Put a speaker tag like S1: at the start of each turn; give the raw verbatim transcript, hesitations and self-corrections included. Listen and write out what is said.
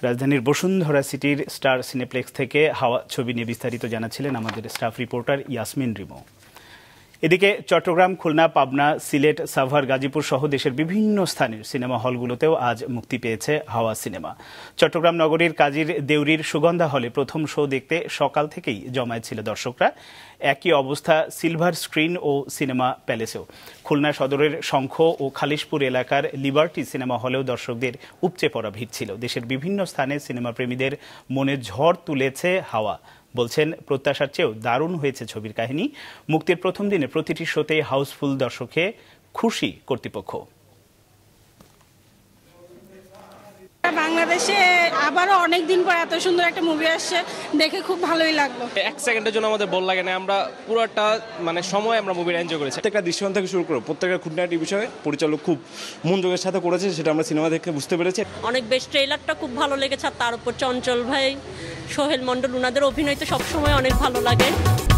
S1: রাজধানীর বসুন্ধরা সিটির star cineplex থেকে হাওয়া ছবি নিয়ে বিস্তারিত জানাচ্ছিলেন আমাদের স্টাফ রিপোর্টার ইয়াসমিন রিমো। এদিকে চট্টগ্রাম, খুলনা, পাবনা, সিলেট, সাভার, গাজীপুর সহ দেশের বিভিন্ন স্থানের সিনেমা হলগুলোতেও আজ মুক্তি পেয়েছে হাওয়া সিনেমা। চট্টগ্রাম নগরীর কাজীর দেউরির সুগন্ধা হলে প্রথম শো দেখতে সকাল থেকেই জমায়েত ছিল দর্শকরা। একই অবস্থা সিলভার স্ক্রিন ও সিনেমা প্যালেসেও। খুলনা সদরের শঙ্খ ও খালিশপুর এলাকার লিবার্টি সিনেমা হলেও দর্শকদের উপচে পড়া ভিড় ছিল। দেশের বিভিন্ন স্থানে সিনেমা প্রেমীদের মনে ঝড় তুলেছে হাওয়া। বলছেন, প্রত্যাশার চেয়েও দারুণ হয়েছে ছবির কাহিনী। মুক্তির প্রথম দিনে প্রতিটি শোতে হাউসফুল, দর্শকে খুশি কর্তৃপক্ষ।
S2: বাংলাদেশে আবারও অনেক দিন পর এত সুন্দর একটা মুভি আসছে, দেখে খুব ভালোই লাগলো।
S3: এক সেকেন্ডের জন্য আমাদের বল লাগে না, আমরা পুরোটা মানে সময় আমরা মুভির এনজয় করেছি।
S4: প্রত্যেকটা দৃশ্যমান থেকে শুরু করে প্রত্যেকটা খুঁটিনাটি বিষয়ে পরিচালক খুব মনোযোগের সাথে করেছে, সেটা আমরা সিনেমা দেখে বুঝতে পেরেছি।
S5: অনেক বেশ, ট্রেলারটা খুব ভালো লেগেছে। আর তার উপর চঞ্চল ভাই, সোহেল মন্ডল, ওনাদের অভিনয় তো সবসময় অনেক ভালো লাগে।